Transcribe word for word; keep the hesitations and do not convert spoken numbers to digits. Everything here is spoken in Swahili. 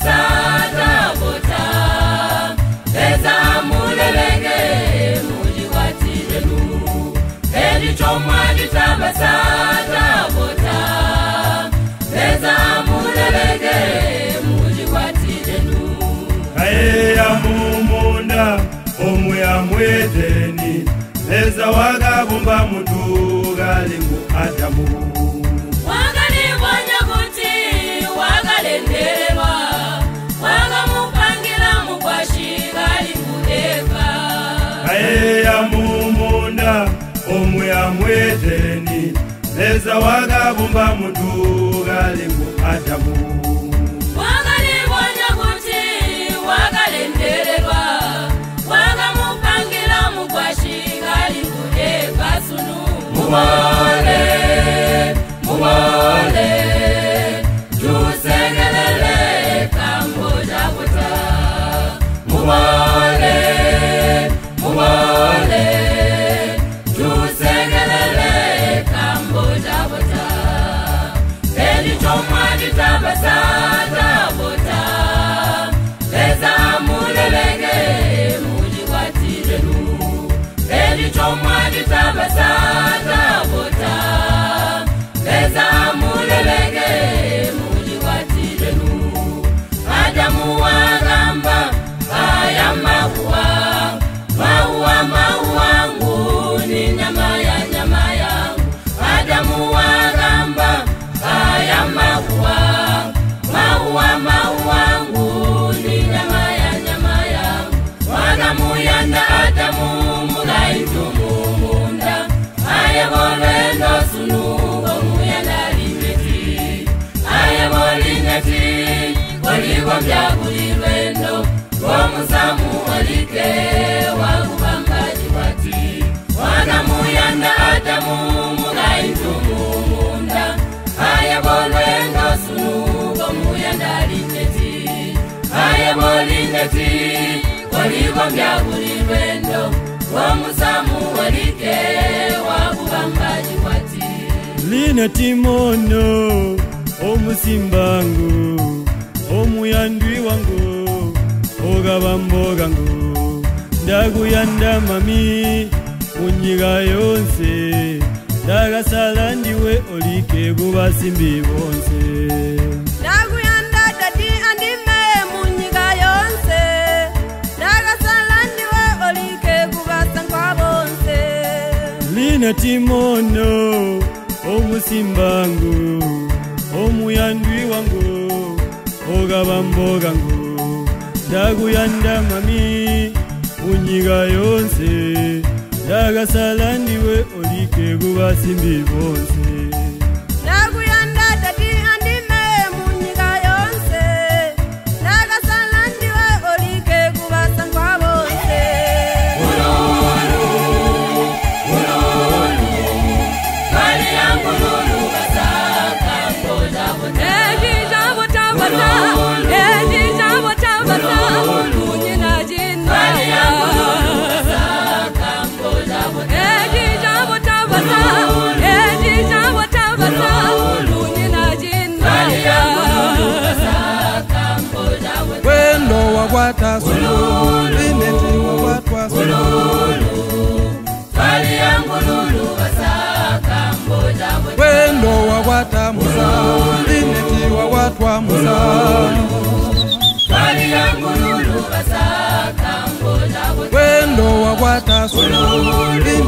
tabasata bota Eza mulelenge mujiwatirenu Edi chomwadi tabasata bota Eza mulelenge mujiwatirenu Kaye ya mumunda omwe ya mwedeni Eza wagabumba mutu galingu Adamu Wagali wanyaguti wagalendelwa Wagamupangira mukwashi galingu Eva Kaye ya mumunda omwe ya mwedeni Eza wagabumba mutu galingu Adamu Wagali wanyaguti wagalendelwa Wagamupangira mukwashi galingu Eva sunu Mubale Mubale Jusegelele Kamboja buta Mubale Mubale Jusegelele Kamboja buta Edi chomwadi tabasata buta Leza mulelenge mujiwatirenu Edi chomwadi tabasata buta Leza mulelenge mujiwatirenu Adamu wagamba aya mahuwa Mahuwa mahuwangu ni nyama ya nyama yangu Adamu wagamba aya mahuwa Mahuwa mahuwangu ni nyama ya nyama yangu Wagamu yanda Adamu mulaitumu munda Aya bolendo sunugo muyanda limeti Aya bolineti Waligo vyagulirwendo Womuzamu walike Wagubambaji wati Wagamu yanda Adamu mulaitumu munda Aya bolendo sunugo muyanda limeti Aya bolineti Waligo vyagulirwendo Womuzamu walike Wagubambaji wati Lina timono omusimbangu omuyandwi wangu ogabambogangu ndaguyanda mami munyiga yonse ndagasala ndiwe olike gubasimbi bonse Ndaguyanda dadi andime munyiga yonse ndagasala ndiwe olike gubasangwa bonse Lina timono omusimbangu omuyandwi wangu ogabambogangu ndaguyanda mami munyiga yonse ndagasala ndiwe olike gubasimbi bonse Ndaguyanda dadi andime munyiga yonse ndagasala ndiwe olike gubasangwa bonse Ululu Ululu Kali yangu lulu Basaka mboja buta Eji jabo tabata Eji jabo tabata Munyina jinna Kali yangu lulu Basaka mboja buta Eji jabo tabata Eji jabo tabata Munyina jinna Kali yangu lulu Basaka mboja buta Wendo wagwata sulu Lineti wagwatwa sulu Kali yangu lulu Basaka mboja buta Wendo wagwata musa Lineti wagwatwa musa Kali yangu lulu Basaka mboja buta Wendo wagwata sulu